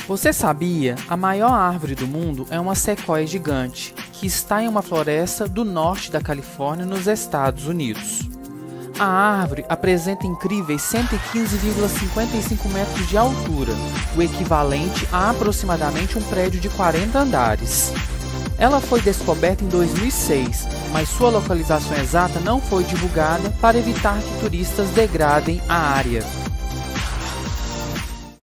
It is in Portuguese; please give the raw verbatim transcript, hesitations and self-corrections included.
Você sabia? A maior árvore do mundo é uma sequoia gigante, que está em uma floresta do norte da Califórnia, nos Estados Unidos. A árvore apresenta incríveis cento e quinze vírgula cinquenta e cinco metros de altura, o equivalente a aproximadamente um prédio de quarenta andares. Ela foi descoberta em dois mil e seis, mas sua localização exata não foi divulgada para evitar que turistas degradem a área.